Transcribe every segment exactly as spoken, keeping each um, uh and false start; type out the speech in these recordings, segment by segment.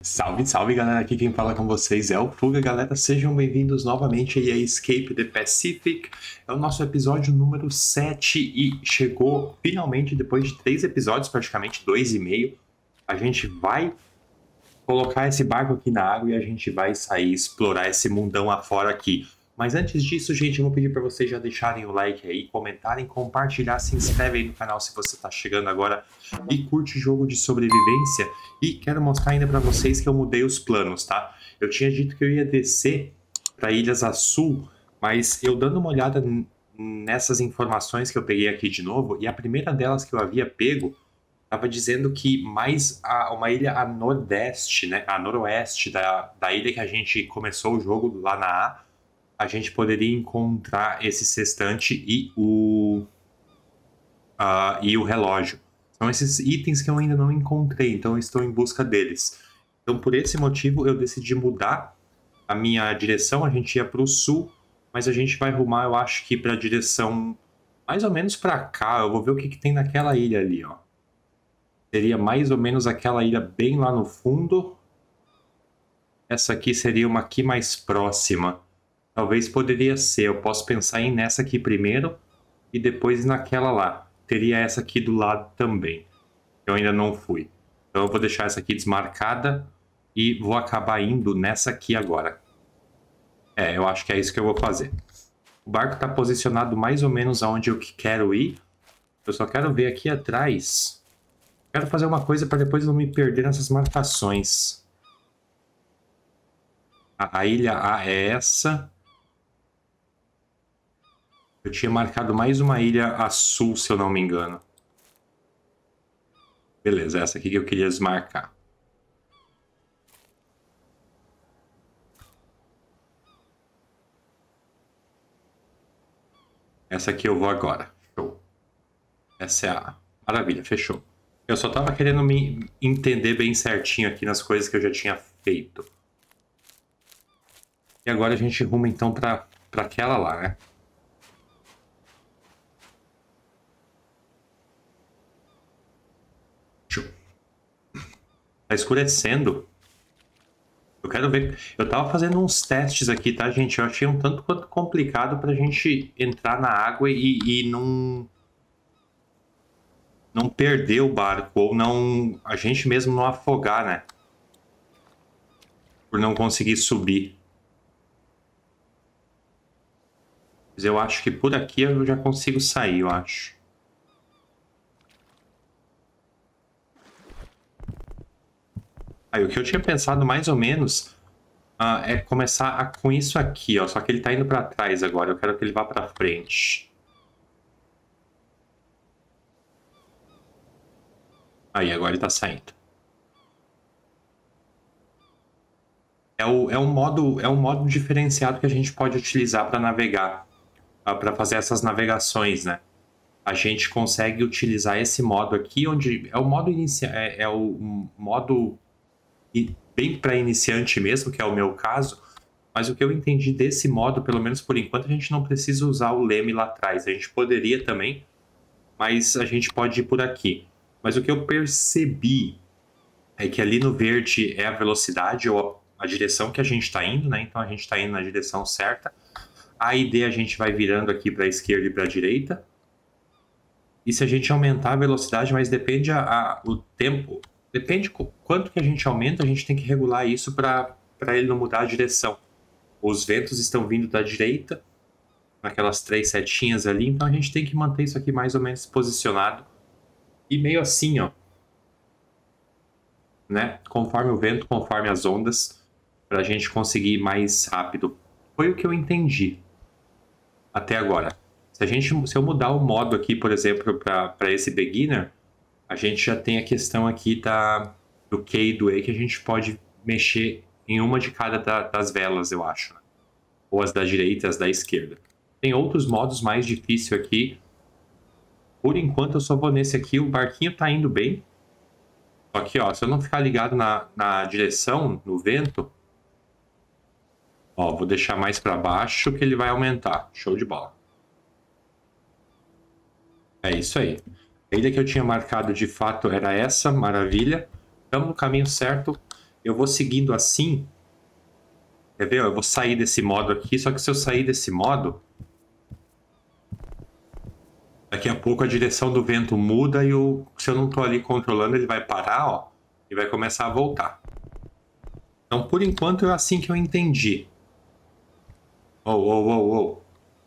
Salve, salve galera, aqui quem fala com vocês é o Fuga, galera, sejam bem-vindos novamente aí a Escape the Pacific. É o nosso episódio número sete e chegou finalmente, depois de três episódios, praticamente dois e meio, a gente vai colocar esse barco aqui na água e a gente vai sair explorar esse mundão afora aqui. Mas antes disso, gente, eu vou pedir para vocês já deixarem o like aí, comentarem, compartilhar, se inscreve aí no canal se você está chegando agora e curte jogo de sobrevivência. E quero mostrar ainda para vocês que eu mudei os planos, tá? Eu tinha dito que eu ia descer para Ilhas Azul, mas eu dando uma olhada nessas informações que eu peguei aqui de novo, e a primeira delas que eu havia pego estava dizendo que mais a, uma ilha a nordeste, né, a noroeste da, da ilha que a gente começou o jogo lá na A, a gente poderia encontrar esse sextante e o, uh, e o relógio. São esses itens que eu ainda não encontrei, então eu estou em busca deles. Então, por esse motivo, eu decidi mudar a minha direção. A gente ia para o sul, mas a gente vai rumar, eu acho que para a direção mais ou menos para cá. Eu vou ver o que, que tem naquela ilha ali, ó. Seria mais ou menos aquela ilha bem lá no fundo. Essa aqui seria uma aqui mais próxima. Talvez poderia ser, eu posso pensar em nessa aqui primeiro e depois naquela lá. Teria essa aqui do lado também. Eu ainda não fui. Então eu vou deixar essa aqui desmarcada e vou acabar indo nessa aqui agora. É, eu acho que é isso que eu vou fazer. O barco está posicionado mais ou menos aonde eu quero ir. Eu só quero ver aqui atrás. Quero fazer uma coisa para depois não me perder nessas marcações. A, a ilha A é essa. Eu tinha marcado mais uma ilha a sul, se eu não me engano. Beleza, essa aqui que eu queria desmarcar. Essa aqui eu vou agora. Show. Essa é a... Maravilha, fechou. Eu só tava querendo me entender bem certinho aqui nas coisas que eu já tinha feito. E agora a gente ruma então pra, pra aquela lá, né? Tá escurecendo. Eu quero ver. Eu tava fazendo uns testes aqui, tá, gente? Eu achei um tanto quanto complicado pra gente entrar na água e, e não. Não perder o barco. Ou não. A gente mesmo não afogar, né? Por não conseguir subir. Mas eu acho que por aqui eu já consigo sair, eu acho. Aí, o que eu tinha pensado mais ou menos uh, é começar a, com isso aqui, ó. Só que ele tá indo para trás agora. Eu quero que ele vá para frente. Aí, agora ele tá saindo. É, o, é, um modo, é um modo diferenciado que a gente pode utilizar para navegar. Uh, para fazer essas navegações, né? A gente consegue utilizar esse modo aqui, onde é o modo inicia é, é o modo bem para iniciante mesmo, que é o meu caso, mas o que eu entendi desse modo, pelo menos por enquanto, a gente não precisa usar o leme lá atrás. A gente poderia também, mas a gente pode ir por aqui. Mas o que eu percebi é que ali no verde é a velocidade ou a direção que a gente está indo, né? Então a gente está indo na direção certa. A I D a gente vai virando aqui para a esquerda e para a direita. E se a gente aumentar a velocidade, mas depende a, a, o tempo... Depende quanto que a gente aumenta, a gente tem que regular isso para ele não mudar a direção. Os ventos estão vindo da direita, naquelas três setinhas ali, então a gente tem que manter isso aqui mais ou menos posicionado. E meio assim, ó. Né? Conforme o vento, conforme as ondas, para a gente conseguir ir mais rápido. Foi o que eu entendi até agora. Se, a gente, se eu mudar o modo aqui, por exemplo, para esse beginner... A gente já tem a questão aqui da, do Q e do E, que a gente pode mexer em uma de cada da, das velas, eu acho. Né? Ou as da direita e as da esquerda. Tem outros modos mais difíceis aqui. Por enquanto eu só vou nesse aqui. O barquinho tá indo bem. Só que, ó, se eu não ficar ligado na, na direção, no vento... Ó, vou deixar mais para baixo que ele vai aumentar. Show de bola. É isso aí. A ilha que eu tinha marcado de fato era essa, maravilha. Estamos no caminho certo. eu vou seguindo assim. Quer ver? Eu vou sair desse modo aqui, só que se eu sair desse modo, daqui a pouco a direção do vento muda e eu, se eu não tô ali controlando, ele vai parar, ó, e vai começar a voltar. Então, por enquanto, é assim que eu entendi. Ô, ô, ô, ô.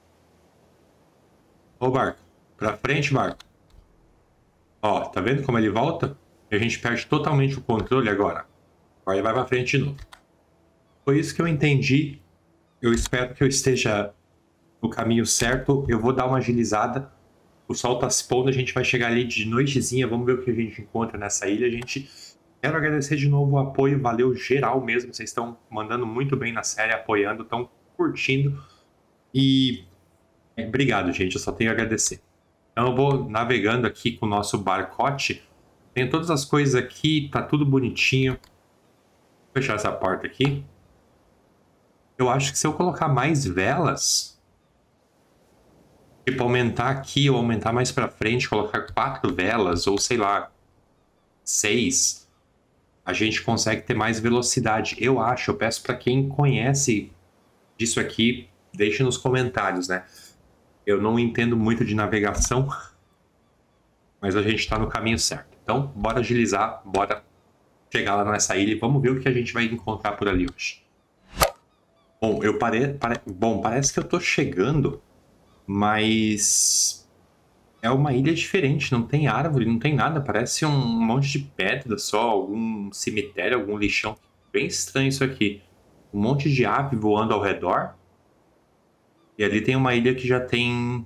Ô, barco. Pra frente, barco. Ó, tá vendo como ele volta? E a gente perde totalmente o controle agora. Agora ele vai pra frente de novo. Foi isso que eu entendi. Eu espero que eu esteja no caminho certo. Eu vou dar uma agilizada. O sol tá se pondo, a gente vai chegar ali de noitezinha. Vamos ver o que a gente encontra nessa ilha. A gente... Quero agradecer de novo o apoio. Valeu geral mesmo. Vocês estão mandando muito bem na série, apoiando, estão curtindo. E... Obrigado, gente. Eu só tenho a agradecer. Então eu vou navegando aqui com o nosso barcote. Tem todas as coisas aqui, tá tudo bonitinho. Vou fechar essa porta aqui. Eu acho que se eu colocar mais velas, tipo aumentar aqui ou aumentar mais pra frente, colocar quatro velas ou sei lá, seis, a gente consegue ter mais velocidade. Eu acho, eu peço pra quem conhece disso aqui, deixe nos comentários, né? Eu não entendo muito de navegação, mas a gente tá no caminho certo. Então, bora agilizar, bora chegar lá nessa ilha e vamos ver o que a gente vai encontrar por ali hoje. Bom, eu pare... Pare... Bom, parece que eu tô chegando, mas é uma ilha diferente, não tem árvore, não tem nada, parece um monte de pedra só, algum cemitério, algum lixão. Bem estranho isso aqui. Um monte de ave voando ao redor. E ali tem uma ilha que já tem...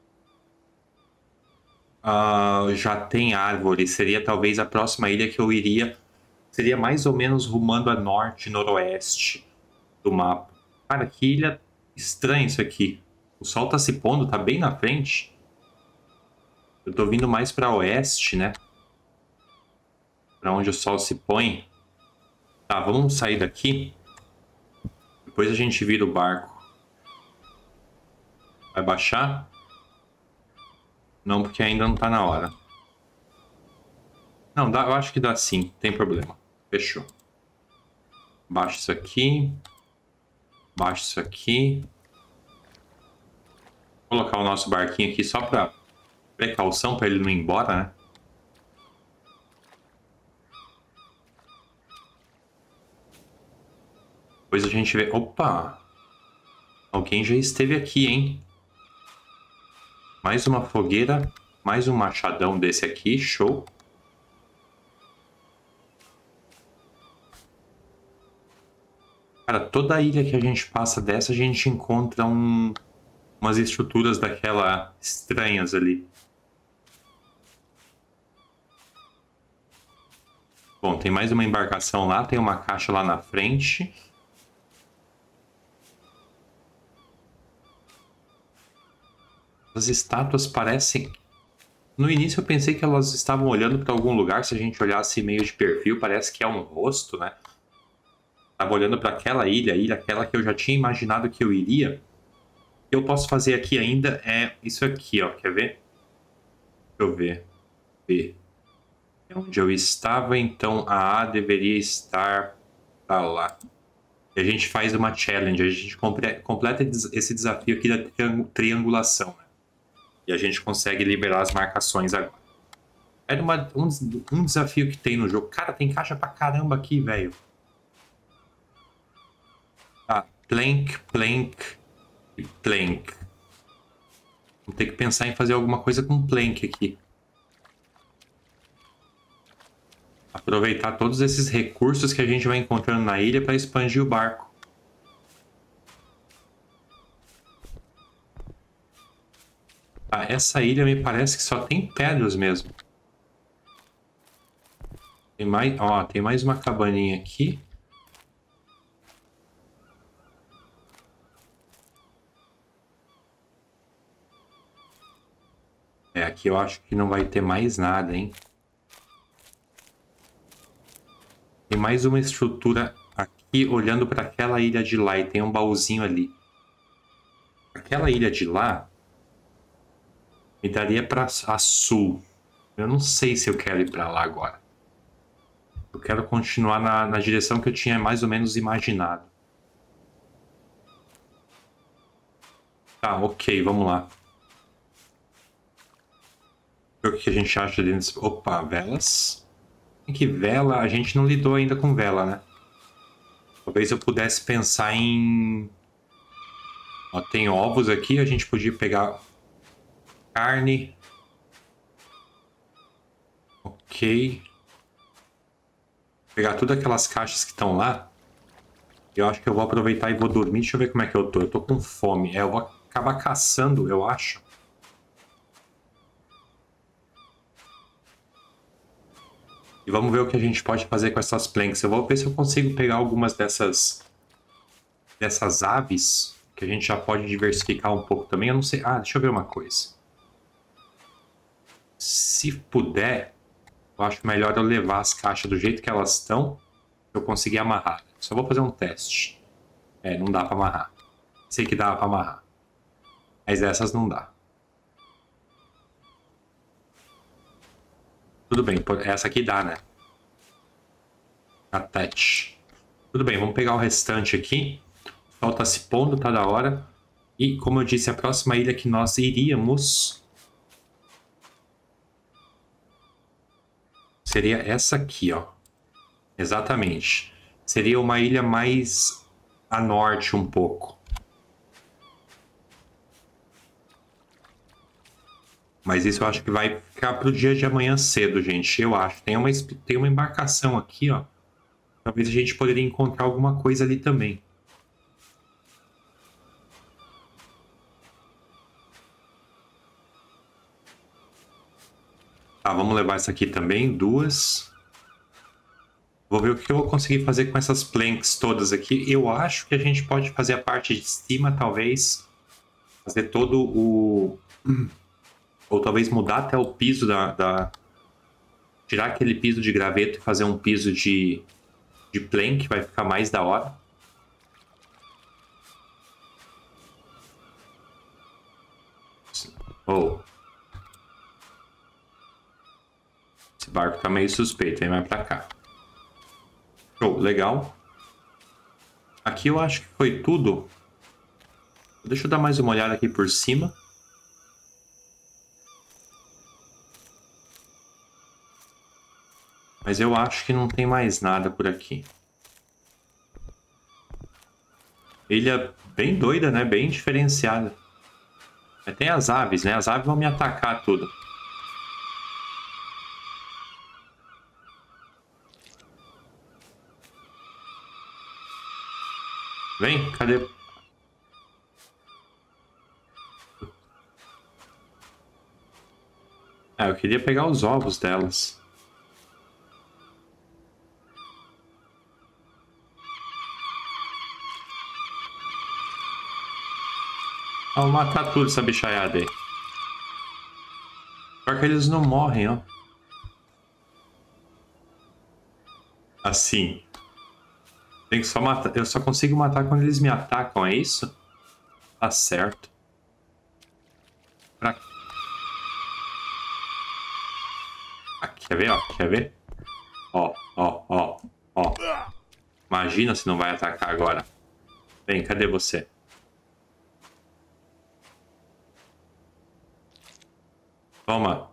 Uh, já tem árvore. Seria talvez a próxima ilha que eu iria. Seria mais ou menos rumando a norte, noroeste do mapa. Cara, que ilha estranha isso aqui. O sol tá se pondo, tá bem na frente. Eu tô vindo mais pra oeste, né? Pra onde o sol se põe. Tá, vamos sair daqui. Depois a gente vira o barco. Vai baixar? Não, porque ainda não tá na hora. Não, dá, eu acho que dá sim, tem problema. Fechou. Baixa isso aqui. Baixa isso aqui. Vou colocar o nosso barquinho aqui só pra precaução, pra ele não ir embora, né? Depois a gente vê... Opa! Alguém já esteve aqui, hein? Mais uma fogueira, mais um machadão desse aqui, show. Cara, toda ilha que a gente passa dessa, a gente encontra um, umas estruturas daquela estranhas ali. Bom, tem mais uma embarcação lá, tem uma caixa lá na frente. As estátuas parecem... No início eu pensei que elas estavam olhando para algum lugar, se a gente olhasse meio de perfil, parece que é um rosto, né? Estava olhando para aquela ilha, a ilha aquela que eu já tinha imaginado que eu iria. O que eu posso fazer aqui ainda é isso aqui, ó, quer ver? Deixa eu ver. B. É onde eu estava, então a A deveria estar pra lá. E a gente faz uma challenge, a gente completa esse desafio aqui da triangulação, né? E a gente consegue liberar as marcações agora. Era uma, um, um desafio que tem no jogo. Cara, tem caixa pra caramba aqui, velho. Tá, plank, plank e plank. Vou ter que pensar em fazer alguma coisa com plank aqui. Aproveitar todos esses recursos que a gente vai encontrando na ilha para expandir o barco. Ah, essa ilha me parece que só tem pedras mesmo. Tem mais, ó, tem mais uma cabaninha aqui. É, aqui eu acho que não vai ter mais nada, hein? Tem mais uma estrutura aqui olhando para aquela ilha de lá e tem um baúzinho ali. Aquela ilha de lá me daria para a sul. Eu não sei se eu quero ir para lá agora. Eu quero continuar na, na direção que eu tinha mais ou menos imaginado. Tá, ok, vamos lá. O que a gente acha dentro? Opa, velas. Que vela? A gente não lidou ainda com vela, né? Talvez eu pudesse pensar em... Ó, tem ovos aqui, a gente podia pegar carne. Ok. Pegar todas aquelas caixas que estão lá. Eu acho que eu vou aproveitar e vou dormir. Deixa eu ver como é que eu tô. Eu tô com fome. É, eu vou acabar caçando, eu acho. E vamos ver o que a gente pode fazer com essas planks. Eu vou ver se eu consigo pegar algumas dessas... Dessas aves. Que a gente já pode diversificar um pouco também. Eu não sei... Ah, deixa eu ver uma coisa. Se puder... Eu acho melhor eu levar as caixas do jeito que elas estão. Eu conseguir amarrar. Só vou fazer um teste. É, não dá pra amarrar. Sei que dá pra amarrar. Mas essas não dá. Tudo bem, essa aqui dá, né? Attach. Tudo bem, vamos pegar o restante aqui. O sol tá se pondo, tá da hora. E, como eu disse, a próxima ilha que nós iríamos... Seria essa aqui, ó. Exatamente. Seria uma ilha mais a norte um pouco. Mas isso eu acho que vai ficar pro dia de amanhã cedo, gente. Eu acho. Tem uma, tem uma embarcação aqui, ó. Talvez a gente poderia encontrar alguma coisa ali também. Tá, vamos levar essa aqui também. Duas. Vou ver o que eu vou conseguir fazer com essas planks todas aqui. Eu acho que a gente pode fazer a parte de cima, talvez. Fazer todo o... Ou talvez mudar até o piso da, da... Tirar aquele piso de graveto e fazer um piso de, de plank. Vai ficar mais da hora. Oh. Esse barco tá meio suspeito. Vem mais pra cá. Show, legal. Aqui eu acho que foi tudo. Deixa eu dar mais uma olhada aqui por cima. Mas eu acho que não tem mais nada por aqui. Ilha bem doida, né? Bem diferenciada. Mas tem as aves, né? As aves vão me atacar tudo. Vem, cadê? Ah, eu queria pegar os ovos delas. Ah, vou matar tudo essa bichaiada aí. Pior que eles não morrem, ó. Assim. Tem que só matar. Eu só consigo matar quando eles me atacam, é isso? Tá certo. Pra... Aqui, quer ver, ó? Quer ver? Ó, ó, ó, ó. Imagina se não vai atacar agora. Vem, cadê você? Toma.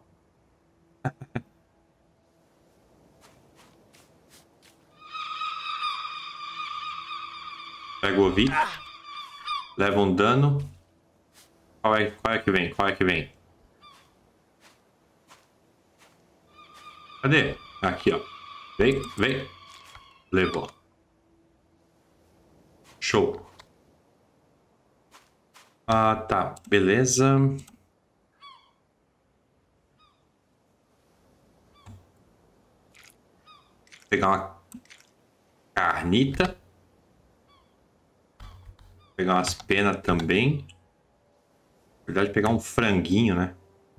Pega o ouvido. Leva um dano. Qual é, qual é que vem? Qual é que vem? Cadê? Aqui, ó. Vem, vem. Levou. Show. Ah, tá. Beleza. Pegar uma carnita. Pegar umas penas também. Na verdade, pegar um franguinho, né?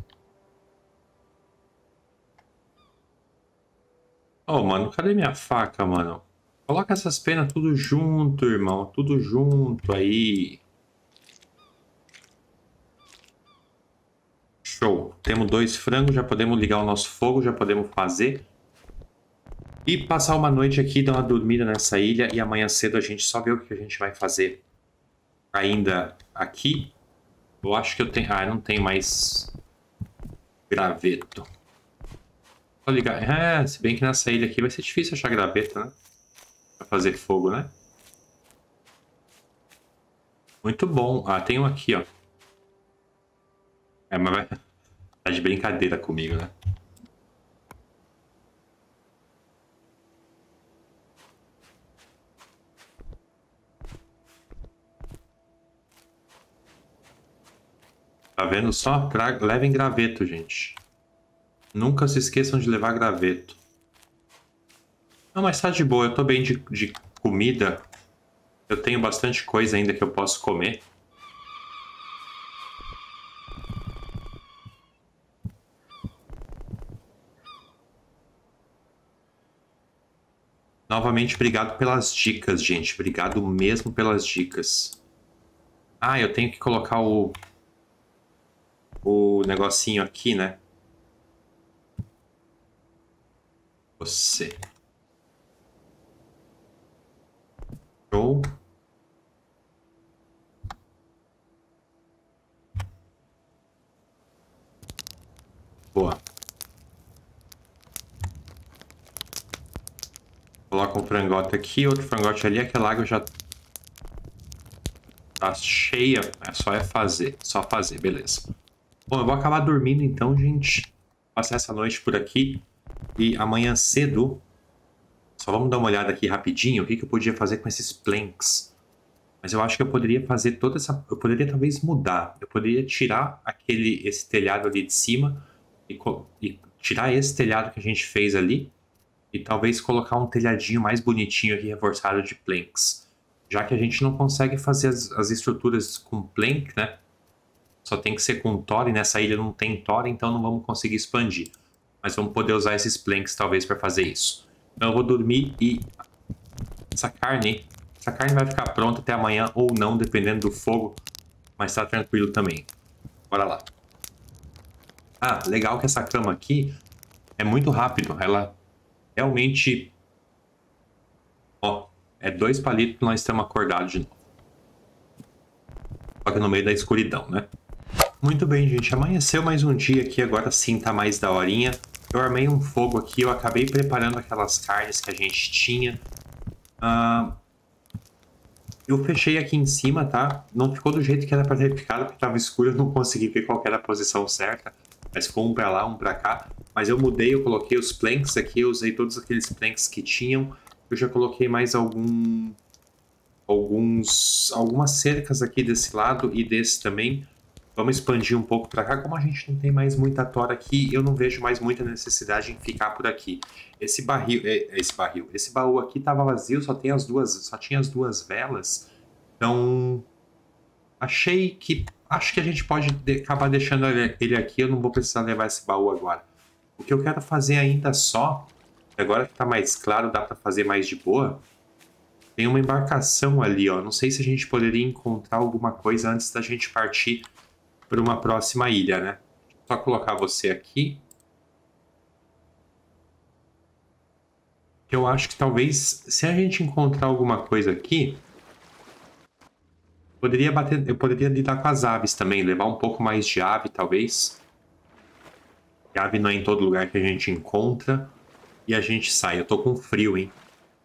Oh, mano, cadê minha faca, mano? Coloca essas penas tudo junto, irmão. Tudo junto aí. Show. Temos dois frangos, já podemos ligar o nosso fogo, já podemos fazer. E passar uma noite aqui, dar uma dormida nessa ilha e amanhã cedo a gente só vê o que a gente vai fazer ainda aqui. Eu acho que eu tenho... Ah, não tem mais graveto. Vou ligar... É, se bem que nessa ilha aqui vai ser difícil achar graveto, né? Pra fazer fogo, né? Muito bom. Ah, tem um aqui, ó. É, mas vai... Tá de brincadeira comigo, né? Tá vendo só? Tra... Levem graveto, gente. Nunca se esqueçam de levar graveto. Não, mas tá de boa. Eu tô bem de, de comida. Eu tenho bastante coisa ainda que eu posso comer. Novamente, obrigado pelas dicas, gente. Obrigado mesmo pelas dicas. Ah, eu tenho que colocar o... O negocinho aqui, né? Você. Show. Boa. Coloca um frangote aqui, outro frangote ali. Aquela água já tá cheia. É só é fazer. Só fazer, beleza. Bom, eu vou acabar dormindo então, gente. Passar essa noite por aqui. E amanhã cedo... Só vamos dar uma olhada aqui rapidinho. O que, que eu podia fazer com esses planks. Mas eu acho que eu poderia fazer toda essa... Eu poderia talvez mudar. Eu poderia tirar aquele, esse telhado ali de cima e, e tirar esse telhado que a gente fez ali e talvez colocar um telhadinho mais bonitinho aqui reforçado de planks. Já que a gente não consegue fazer as, as estruturas com plank, né? Só tem que ser com tor e nessa ilha não tem tor, então não vamos conseguir expandir. Mas vamos poder usar esses planks talvez para fazer isso. Então eu vou dormir e essa carne... Essa carne vai ficar pronta até amanhã ou não, dependendo do fogo. Mas tá tranquilo também. Bora lá. Ah, legal que essa cama aqui é muito rápido. Ela realmente... Ó, é dois palitos que nós estamos acordados de novo. Só que no meio da escuridão, né? Muito bem, gente. Amanheceu mais um dia aqui. Agora sim tá mais daorinha. Eu armei um fogo aqui. Eu acabei preparando aquelas carnes que a gente tinha. Ah... Eu fechei aqui em cima, tá? Não ficou do jeito que era pra ter ficado, porque tava escuro, eu não consegui ver qual era a posição certa. Mas ficou um pra lá, um pra cá. Mas eu mudei, eu coloquei os planks aqui, eu usei todos aqueles planks que tinham. Eu já coloquei mais algum... Alguns... Algumas cercas aqui desse lado e desse também. Vamos expandir um pouco pra cá. Como a gente não tem mais muita tora aqui, eu não vejo mais muita necessidade em ficar por aqui. Esse barril, esse barril, esse baú aqui tava vazio, só tem as duas, só tinha as duas velas. Então, achei que acho que a gente pode de, acabar deixando ele aqui. Eu não vou precisar levar esse baú agora. O que eu quero fazer ainda só, agora que tá mais claro, dá para fazer mais de boa. Tem uma embarcação ali, ó. Não sei se a gente poderia encontrar alguma coisa antes da gente partir para uma próxima ilha, né? Só colocar você aqui. Eu acho que talvez, se a gente encontrar alguma coisa aqui, poderia bater, eu poderia lidar com as aves também, levar um pouco mais de ave, talvez. E ave não é em todo lugar que a gente encontra. E a gente sai. Eu tô com frio, hein?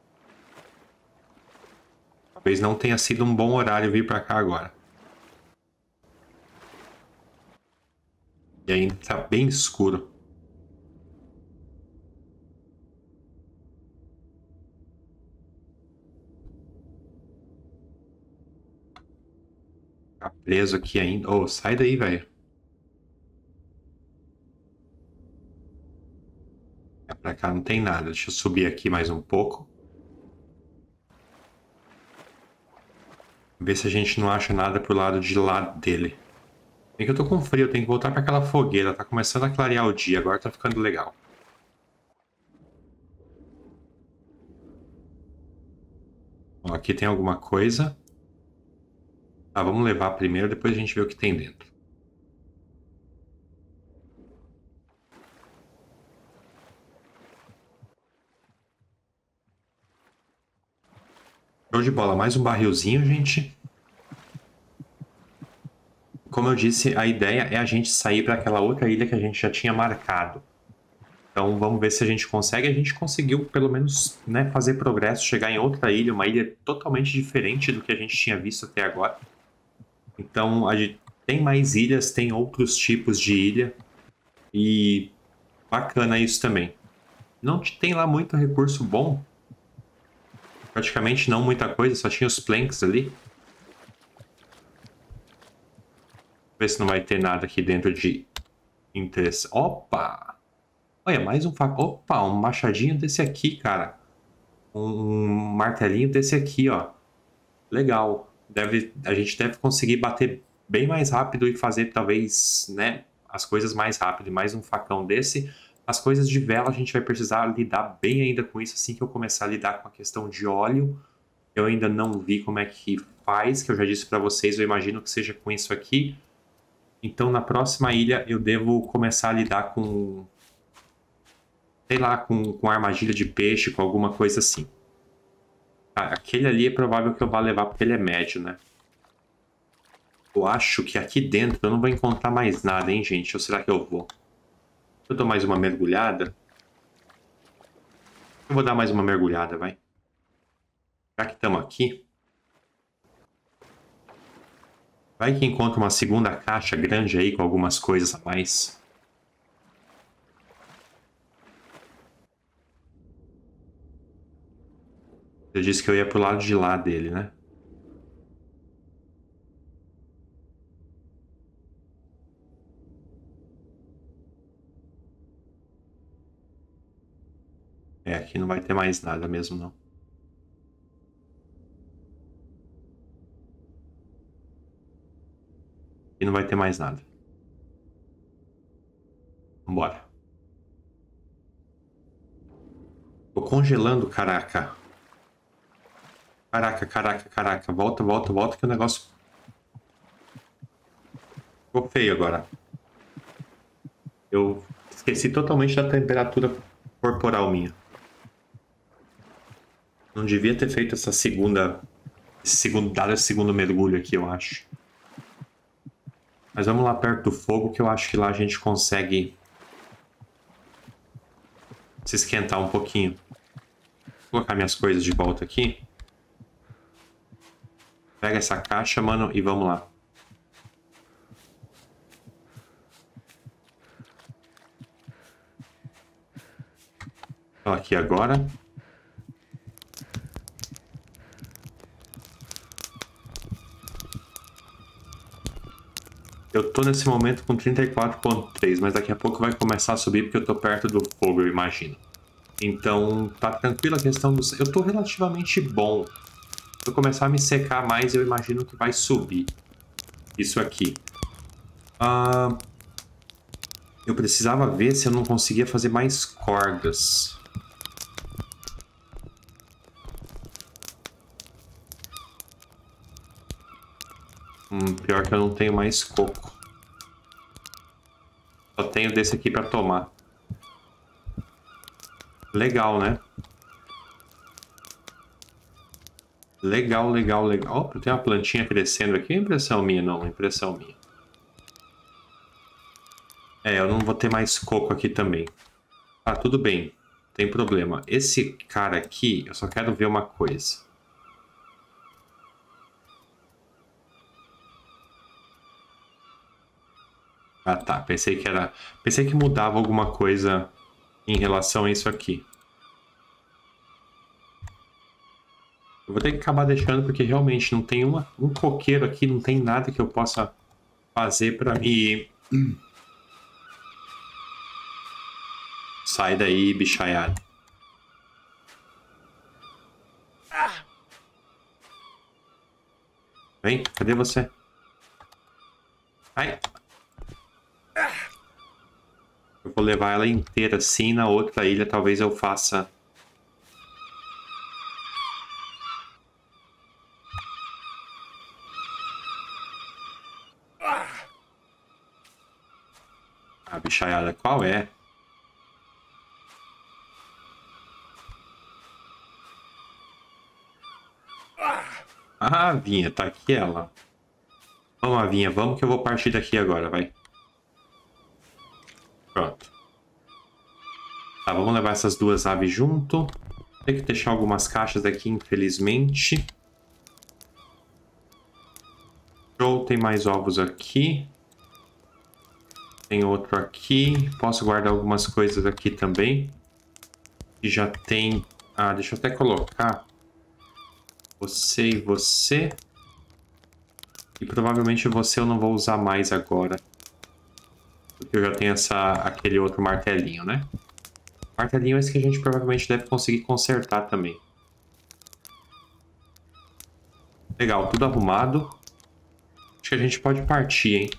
Talvez não tenha sido um bom horário vir pra cá agora. E ainda tá bem escuro. Tá preso aqui ainda. Ô, oh, sai daí, velho. É, pra cá não tem nada. Deixa eu subir aqui mais um pouco. Ver se a gente não acha nada pro lado de lá dele. É que eu tô com frio, eu tenho que voltar pra aquela fogueira. Tá começando a clarear o dia, agora tá ficando legal. Ó, aqui tem alguma coisa. Tá, vamos levar primeiro, depois a gente vê o que tem dentro. Show de bola. Mais um barrilzinho, gente. Como eu disse, a ideia é a gente sair para aquela outra ilha que a gente já tinha marcado. Então vamos ver se a gente consegue. A gente conseguiu, pelo menos, né, fazer progresso, chegar em outra ilha, uma ilha totalmente diferente do que a gente tinha visto até agora. Então a gente tem mais ilhas, tem outros tipos de ilha. E bacana isso também. Não tem lá muito recurso bom. Praticamente não muita coisa, só tinha os planks ali. Ver se não vai ter nada aqui dentro de interesse. Opa! Olha, mais um facão. Opa, um machadinho desse aqui, cara. Um martelinho desse aqui, ó. Legal. Deve, a gente deve conseguir bater bem mais rápido e fazer, talvez, né, as coisas mais rápido. E mais um facão desse. As coisas de vela a gente vai precisar lidar bem ainda com isso assim que eu começar a lidar com a questão de óleo. Eu ainda não vi como é que faz, que eu já disse para vocês, eu imagino que seja com isso aqui. Então, na próxima ilha, eu devo começar a lidar com, sei lá, com, com armadilha de peixe, com alguma coisa assim. Ah, aquele ali é provável que eu vá levar, porque ele é médio, né? Eu acho que aqui dentro eu não vou encontrar mais nada, hein, gente? Ou será que eu vou? Eu dou mais uma mergulhada? Eu vou dar mais uma mergulhada, vai. Já que estamos aqui... Vai que encontra uma segunda caixa grande aí com algumas coisas a mais. Eu disse que eu ia pro lado de lá dele, né? É, aqui não vai ter mais nada mesmo, não. Aqui não vai ter mais nada. Vambora. Tô congelando, caraca. Caraca, caraca, caraca. Volta, volta, volta que o negócio... Ficou feio agora. Eu esqueci totalmente da temperatura corporal minha. Não devia ter feito essa segunda... Esse segundo, dado esse segundo mergulho aqui, eu acho. Mas vamos lá perto do fogo, que eu acho que lá a gente consegue se esquentar um pouquinho. Vou colocar minhas coisas de volta aqui. Pega essa caixa, mano, e vamos lá. Tô aqui agora. Eu tô nesse momento com trinta e quatro ponto três, mas daqui a pouco vai começar a subir porque eu tô perto do fogo, eu imagino. Então, tá tranquila a questão do... Eu tô relativamente bom. Se eu começar a me secar mais, eu imagino que vai subir. Isso aqui. Ah, eu precisava ver se eu não conseguia fazer mais cordas. Hum, pior que eu não tenho mais coco. Só tenho desse aqui pra tomar. Legal, né? Legal, legal, legal. Opa, tem uma plantinha crescendo aqui. Impressão minha, não. Impressão minha. É, eu não vou ter mais coco aqui também. Ah, tudo bem. Não tem problema. Esse cara aqui, eu só quero ver uma coisa. Ah, tá. Pensei que era... Pensei que mudava alguma coisa em relação a isso aqui. Eu vou ter que acabar deixando porque realmente não tem uma, um coqueiro aqui, não tem nada que eu possa fazer pra me... Sai daí, bichaiada. Vem, cadê você? Ai. Eu vou levar ela inteira assim, na outra ilha talvez eu faça... A bichaiada, qual é? Ah, Vinha, tá aqui ela. Vamos, Avinha, vamos que eu vou partir daqui agora, vai. Pronto. Tá, vamos levar essas duas aves junto. Tem que deixar algumas caixas aqui, infelizmente. Show, tem mais ovos aqui. Tem outro aqui. Posso guardar algumas coisas aqui também. E já tem... Ah, deixa eu até colocar você e você. E provavelmente você eu não vou usar mais agora. Porque eu já tenho essa, aquele outro martelinho, né? Martelinho é esse que a gente provavelmente deve conseguir consertar também. Legal, tudo arrumado. Acho que a gente pode partir, hein?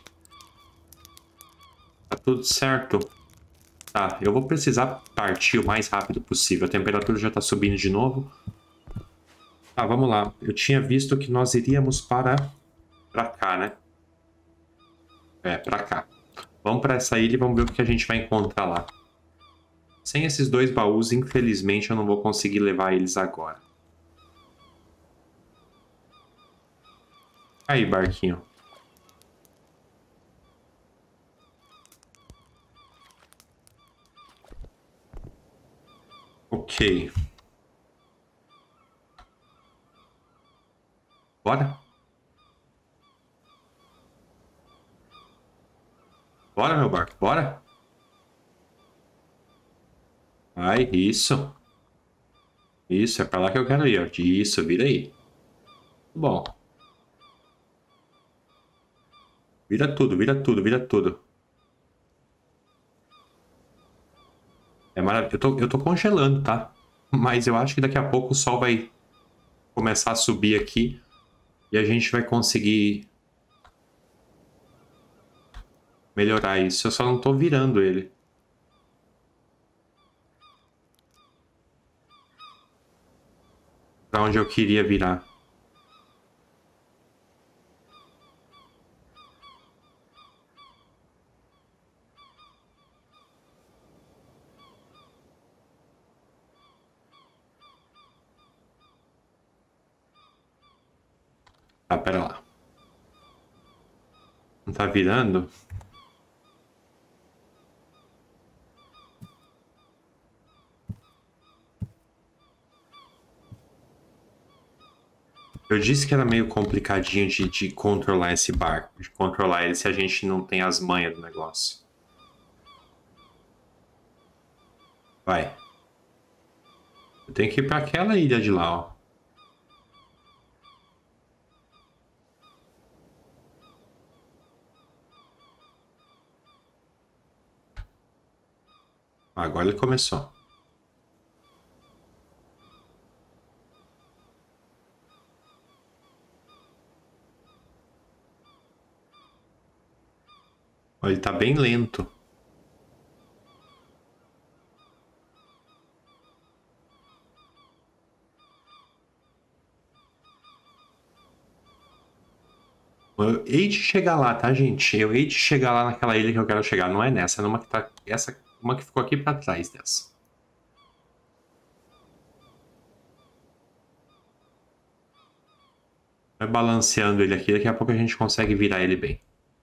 Tá tudo certo? Tá, eu vou precisar partir o mais rápido possível. A temperatura já tá subindo de novo. Tá, vamos lá. Eu tinha visto que nós iríamos para... Pra cá, né? É, pra cá. Vamos pra essa ilha e vamos ver o que a gente vai encontrar lá. Sem esses dois baús, infelizmente, eu não vou conseguir levar eles agora. Aí, barquinho. Ok. Bora? Bora, meu barco, bora? Ai, isso. Isso, é pra lá que eu quero ir, ó. Isso, vira aí. Bom. Vira tudo, vira tudo, vira tudo. É maravilhoso. Eu tô, eu tô congelando, tá? Mas eu acho que daqui a pouco o sol vai começar a subir aqui. E a gente vai conseguir melhorar isso. Eu só não tô virando ele. Pra onde eu queria virar. Tá, pera lá. Não tá virando? Eu disse que era meio complicadinho de, de controlar esse barco. De controlar ele se a gente não tem as manhas do negócio. Vai. Eu tenho que ir pra aquela ilha de lá, ó. Agora ele começou. Ele tá bem lento. Eu hei de chegar lá, tá, gente? Eu hei de chegar lá naquela ilha que eu quero chegar. Não é nessa, é numa que tá... Essa, uma que ficou aqui pra trás dessa. Vai balanceando ele aqui, daqui a pouco a gente consegue virar ele bem.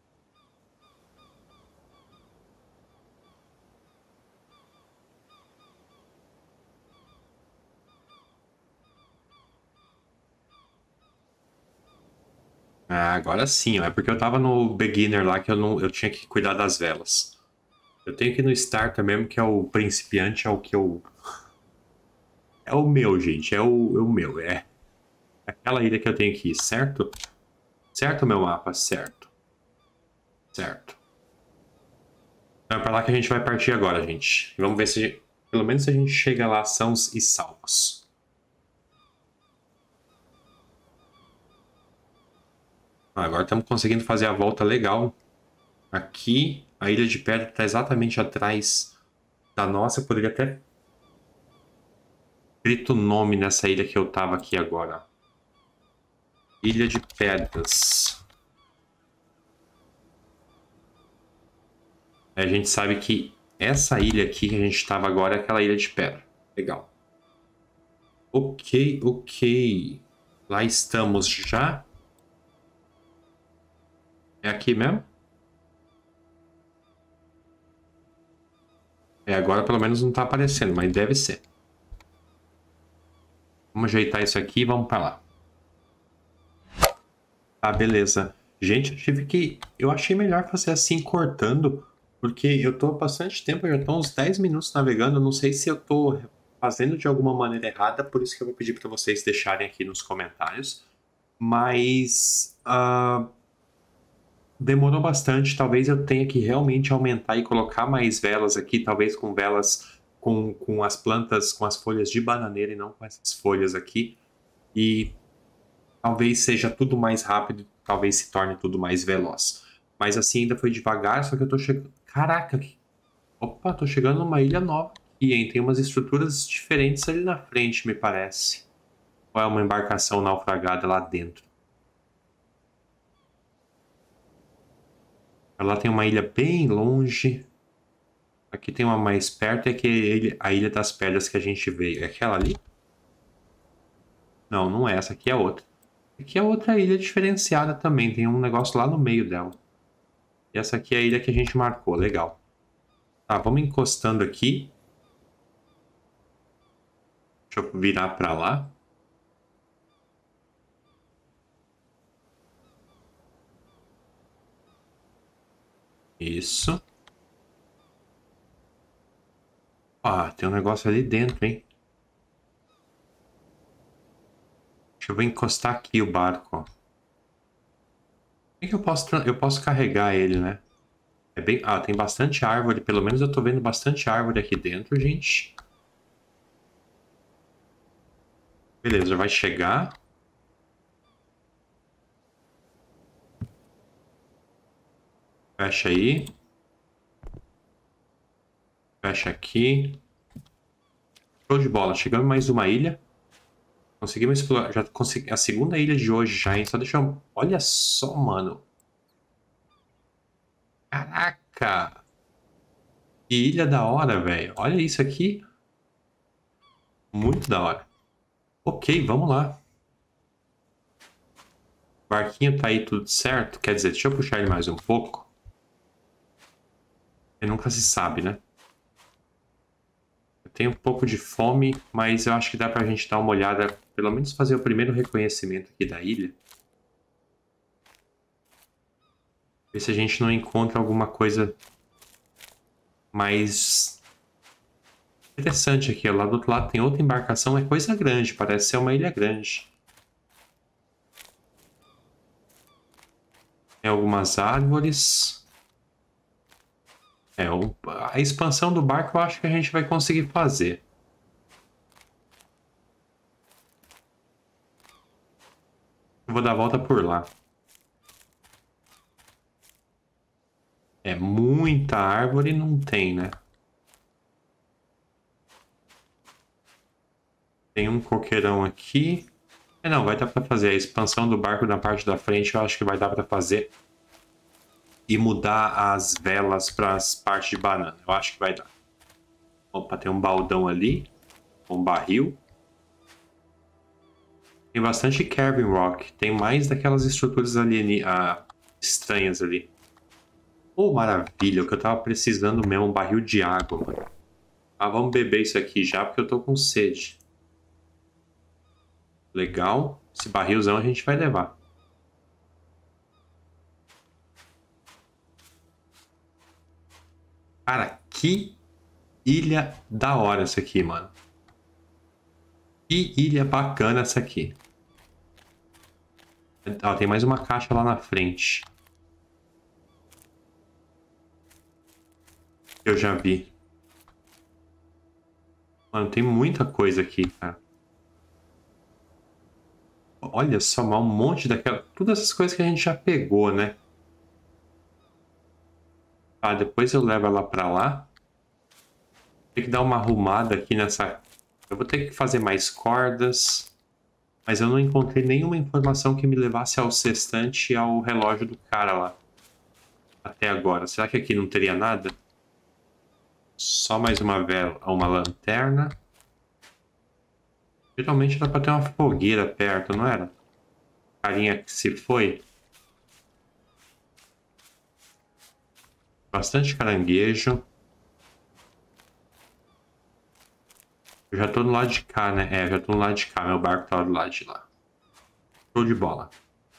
Ah, agora sim, ó. É porque eu tava no beginner lá que eu, não, eu tinha que cuidar das velas. Eu tenho que ir no starter mesmo, que é o principiante, é o que eu... É o meu, gente, é o, é o meu, é. Aquela ilha que eu tenho que ir, certo? Certo, meu mapa? Certo. Certo. Então é pra lá que a gente vai partir agora, gente. E vamos ver se, pelo menos, a gente chega lá sãos e salvos. Agora estamos conseguindo fazer a volta legal. Aqui, a Ilha de Pedra está exatamente atrás da nossa. Eu poderia até escrito o nome nessa ilha que eu tava aqui agora. Ilha de Pedras. A gente sabe que essa ilha aqui que a gente estava agora é aquela ilha de pedra. Legal. Ok, ok. Lá estamos já. É aqui mesmo? É, agora pelo menos não tá aparecendo, mas deve ser. Vamos ajeitar isso aqui e vamos pra lá. Ah, beleza. Gente, eu tive que... Eu achei melhor fazer assim, cortando, porque eu tô há bastante tempo, eu já tô uns dez minutos navegando, eu não sei se eu tô fazendo de alguma maneira errada, por isso que eu vou pedir para vocês deixarem aqui nos comentários. Mas... Uh, demorou bastante, talvez eu tenha que realmente aumentar e colocar mais velas aqui, talvez com velas com, com as plantas, com as folhas de bananeira e não com essas folhas aqui. E talvez seja tudo mais rápido, talvez se torne tudo mais veloz. Mas assim ainda foi devagar, só que eu tô chegando... Caraca! Opa, tô chegando numa ilha nova aqui, hein? Tem umas estruturas diferentes ali na frente, me parece. Ou é uma embarcação naufragada lá dentro? Lá tem uma ilha bem longe. Aqui tem uma mais perto, é que a Ilha das Pedras que a gente veio. É aquela ali? Não, não é. Essa aqui é outra. Aqui é outra ilha diferenciada também. Tem um negócio lá no meio dela. E essa aqui é a ilha que a gente marcou. Legal. Tá, vamos encostando aqui. Deixa eu virar pra lá. Isso. Ah, tem um negócio ali dentro, hein? Deixa eu encostar aqui o barco, ó. Como é que eu posso, eu posso carregar ele, né? É bem... Ah, tem bastante árvore. Pelo menos eu tô vendo bastante árvore aqui dentro, gente. Beleza, vai chegar. Fecha aí. Fecha aqui. Show de bola. Chegamos em mais uma ilha. Conseguimos explorar. Já consegui a segunda ilha de hoje já, hein? Só deixa eu... Olha só, mano. Caraca! Que ilha da hora, velho. Olha isso aqui. Muito da hora. Ok, vamos lá. O barquinho tá aí tudo certo. Quer dizer, deixa eu puxar ele mais um pouco. Porque nunca se sabe, né? Eu tenho um pouco de fome, mas eu acho que dá pra gente dar uma olhada. Pelo menos fazer o primeiro reconhecimento aqui da ilha. Ver se a gente não encontra alguma coisa mais interessante aqui. Lá do outro lado tem outra embarcação, é coisa grande, parece ser uma ilha grande. Tem algumas árvores. É, a expansão do barco eu acho que a gente vai conseguir fazer. Eu vou dar a volta por lá. É, muita árvore não tem, né? Tem um coqueirão aqui. É, não, vai dar pra fazer. A expansão do barco na parte da frente eu acho que vai dar pra fazer. E mudar as velas para as partes de banana. Eu acho que vai dar. Opa, tem um baldão ali. Um barril. Tem bastante carving rock. Tem mais daquelas estruturas ali, ah, estranhas ali. Oh, maravilha. O que eu tava precisando mesmo, um barril de água, mano. Ah, vamos beber isso aqui já, porque eu tô com sede. Legal. Esse barrilzão a gente vai levar. Cara, que ilha da hora essa aqui, mano. Que ilha bacana essa aqui. Ah, tem mais uma caixa lá na frente. Eu já vi. Mano, tem muita coisa aqui, cara. Olha só, um monte daquela... Todas essas coisas que a gente já pegou, né? Ah, depois eu levo ela pra lá. Tem que dar uma arrumada aqui nessa... Eu vou ter que fazer mais cordas. Mas eu não encontrei nenhuma informação que me levasse ao sextante e ao relógio do cara lá. Até agora. Será que aqui não teria nada? Só mais uma vela, uma lanterna. Geralmente dá pra ter uma fogueira perto, não era? carinha que se foi. Bastante caranguejo. Eu já tô do lado de cá, né? É, já tô do lado de cá. Meu barco tá do lado de lá. Show de bola.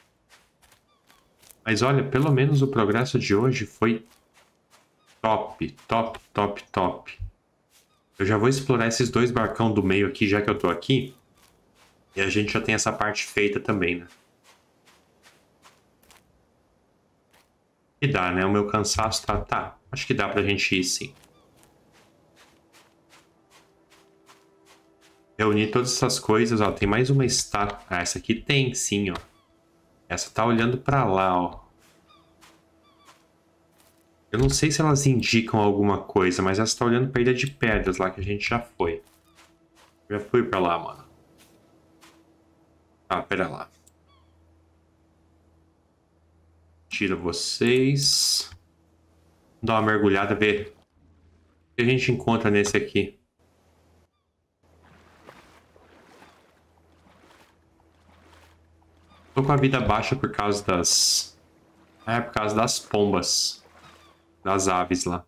Mas olha, pelo menos o progresso de hoje foi top, top, top, top. Eu já vou explorar esses dois barcão do meio aqui, já que eu tô aqui. E a gente já tem essa parte feita também, né? E dá, né? O meu cansaço tá... Tá, acho que dá pra gente ir, sim. Reunir todas essas coisas, ó. Tem mais uma estátua. Ah, essa aqui tem, sim, ó. Essa tá olhando pra lá, ó. Eu não sei se elas indicam alguma coisa, mas essa tá olhando pra Ilha de Pedras lá, que a gente já foi. Já fui pra lá, mano. Ah, pera lá. Tira vocês. Dá uma mergulhada, ver o que a gente encontra nesse aqui. Tô com a vida baixa por causa das... É, por causa das pombas. Das aves lá.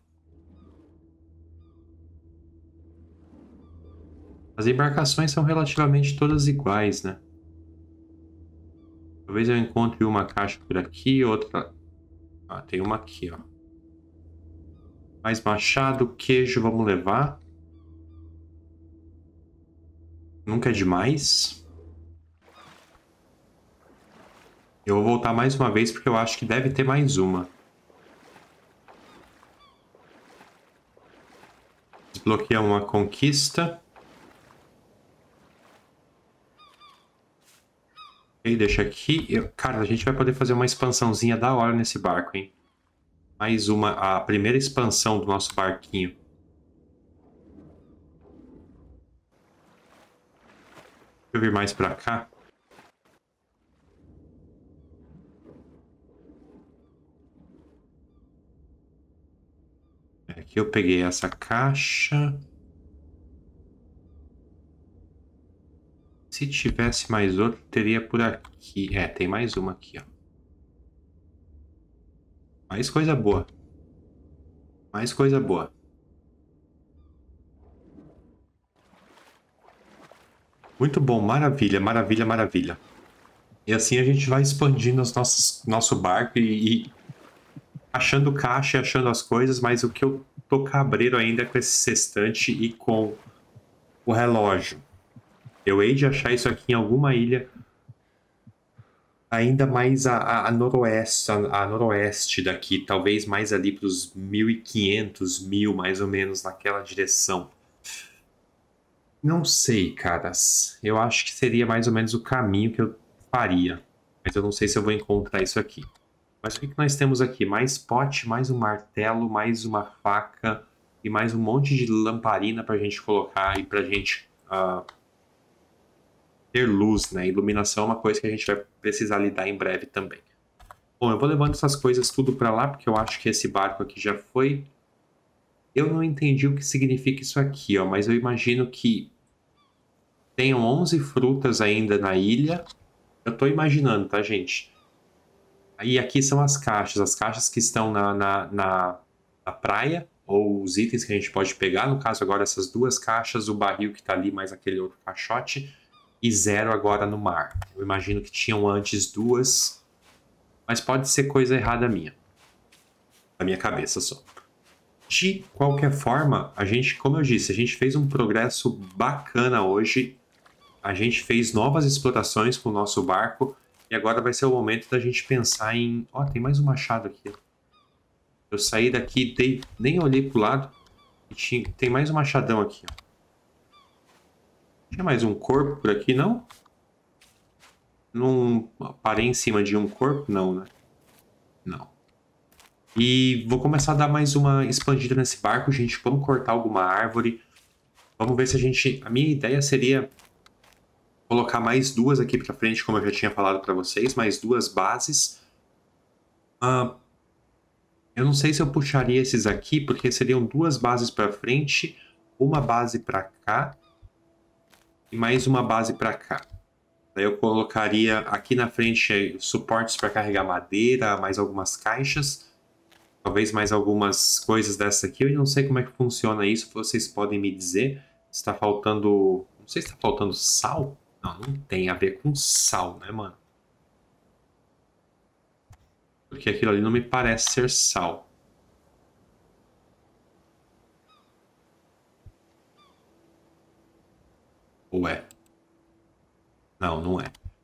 As embarcações são relativamente todas iguais, né? Talvez eu encontre uma caixa por aqui, outra... Ah, tem uma aqui, ó. Mais machado, queijo, vamos levar. Nunca é demais. Eu vou voltar mais uma vez porque eu acho que deve ter mais uma. Desbloquear uma conquista. Ok, deixa aqui. Eu... Cara, a gente vai poder fazer uma expansãozinha da hora nesse barco, hein? Mais uma, a primeira expansão do nosso barquinho. Deixa eu vir mais pra cá. Aqui eu peguei essa caixa. Se tivesse mais outro, teria por aqui. É, tem mais uma aqui, ó. Mais coisa boa. Mais coisa boa. Muito bom, maravilha, maravilha, maravilha. E assim a gente vai expandindo os nossos, nosso barco e, e achando caixa e achando as coisas, mas o que eu tô cabreiro ainda é com esse sextante e com o relógio. Eu hei de achar isso aqui em alguma ilha ainda mais a, a, a noroeste, a, a noroeste daqui, talvez mais ali para os mil e quinhentos, mil mais ou menos naquela direção. Não sei, caras. Eu acho que seria mais ou menos o caminho que eu faria. Mas eu não sei se eu vou encontrar isso aqui. Mas o que, que nós temos aqui? Mais pote, mais um martelo, mais uma faca e mais um monte de lamparina pra gente colocar e pra gente uh, ter luz, né? Iluminação é uma coisa que a gente vai precisar lidar em breve também. Bom, eu vou levando essas coisas tudo pra lá, porque eu acho que esse barco aqui já foi. Eu não entendi o que significa isso aqui, ó, mas eu imagino que tenham onze frutas ainda na ilha. Eu tô imaginando, tá, gente? E aqui são as caixas, as caixas que estão na, na, na, na praia, ou os itens que a gente pode pegar. No caso agora essas duas caixas, o barril que tá ali, mais aquele outro caixote, e zero agora no mar. Eu imagino que tinham antes duas, mas pode ser coisa errada minha. Da minha cabeça só. De qualquer forma, a gente, como eu disse, a gente fez um progresso bacana hoje. A gente fez novas explorações com o nosso barco. E agora vai ser o momento da gente pensar em... Ó, oh, tem mais um machado aqui. Eu saí daqui, dei, nem olhei pro lado. E tinha, tem mais um machadão aqui. Ó. Tinha mais um corpo por aqui, não? Não parei em cima de um corpo? Não, né? Não. E vou começar a dar mais uma expandida nesse barco, gente. Vamos cortar alguma árvore. Vamos ver se a gente... A minha ideia seria colocar mais duas aqui pra frente, como eu já tinha falado pra vocês. Mais duas bases. Uh, eu não sei se eu puxaria esses aqui, porque seriam duas bases pra frente. Uma base pra cá. E mais uma base pra cá. Daí eu colocaria aqui na frente suportes para carregar madeira, mais algumas caixas. Talvez mais algumas coisas dessa aqui. Eu não sei como é que funciona isso. Vocês podem me dizer. Está faltando... Não sei se está faltando sal. Não, não tem a ver com sal, né, mano? Porque aquilo ali não me parece ser sal. Ou é? Não, não é.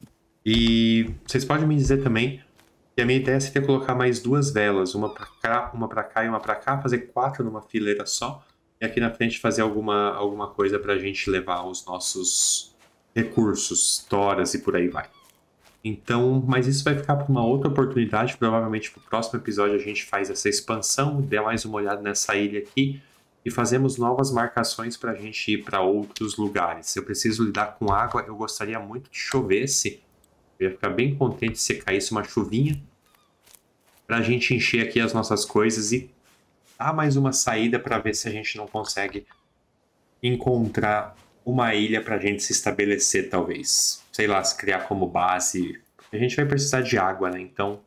E vocês podem me dizer também que a minha ideia seria colocar mais duas velas, uma para cá, uma para cá e uma para cá, fazer quatro numa fileira só, e aqui na frente fazer alguma, alguma coisa para a gente levar os nossos recursos, toras e por aí vai. Então, mas isso vai ficar para uma outra oportunidade, provavelmente no próximo episódio a gente faz essa expansão, dê mais uma olhada nessa ilha aqui, e fazemos novas marcações para a gente ir para outros lugares. Se eu preciso lidar com água, eu gostaria muito que chovesse. Eu ia ficar bem contente se caísse uma chuvinha. Para a gente encher aqui as nossas coisas e dar mais uma saída para ver se a gente não consegue encontrar uma ilha para a gente se estabelecer, talvez. Sei lá, se criar como base. A gente vai precisar de água, né? Então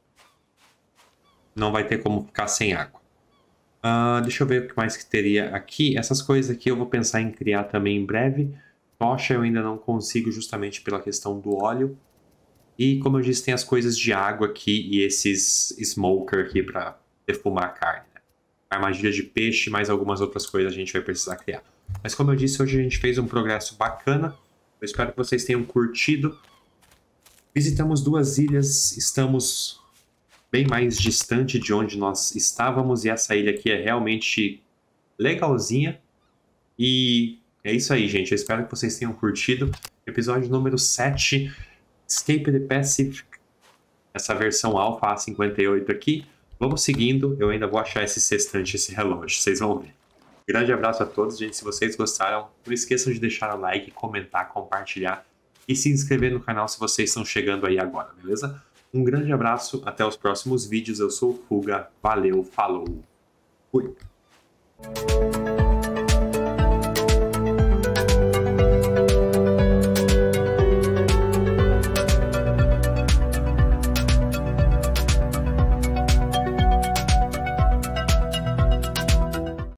não vai ter como ficar sem água. Uh, deixa eu ver o que mais que teria aqui. Essas coisas aqui eu vou pensar em criar também em breve. Tocha eu ainda não consigo justamente pela questão do óleo. E como eu disse, tem as coisas de água aqui e esses smoker aqui para defumar a carne. Né? Armadilha de peixe, mais algumas outras coisas a gente vai precisar criar. Mas como eu disse, hoje a gente fez um progresso bacana. Eu espero que vocês tenham curtido. Visitamos duas ilhas, estamos bem mais distante de onde nós estávamos, e essa ilha aqui é realmente legalzinha. E é isso aí, gente. Eu espero que vocês tenham curtido. Episódio número sete, Escape the Pacific, essa versão Alpha A cinquenta e oito aqui. Vamos seguindo, eu ainda vou achar esse sextante, esse relógio, vocês vão ver. Grande abraço a todos, gente. Se vocês gostaram, não esqueçam de deixar o like, comentar, compartilhar e se inscrever no canal se vocês estão chegando aí agora, beleza? Um grande abraço, até os próximos vídeos. Eu sou o Fuga, valeu, falou, fui!